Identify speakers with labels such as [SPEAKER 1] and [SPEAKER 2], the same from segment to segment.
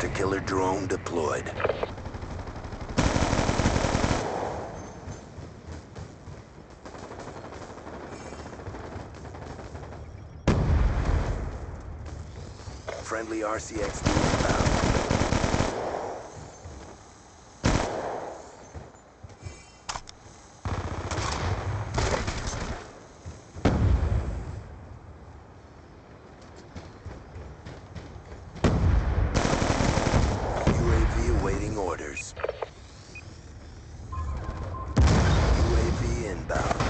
[SPEAKER 1] Hunter-killer drone deployed. Friendly RCXD inbound. UAV awaiting orders. UAV inbound.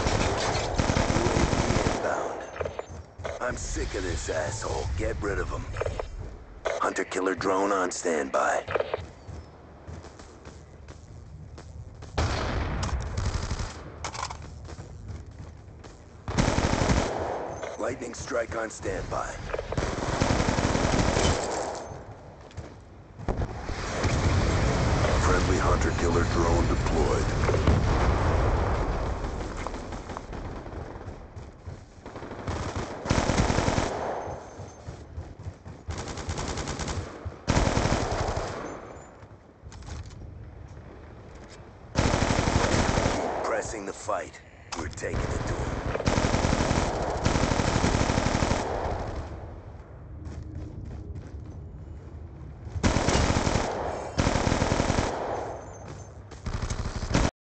[SPEAKER 1] UAV inbound. I'm sick of this asshole. Get rid of him. Hunter-killer drone on standby. Lightning strike on standby. Friendly hunter-killer drone deployed. Pressing the fight. We're taking it to him.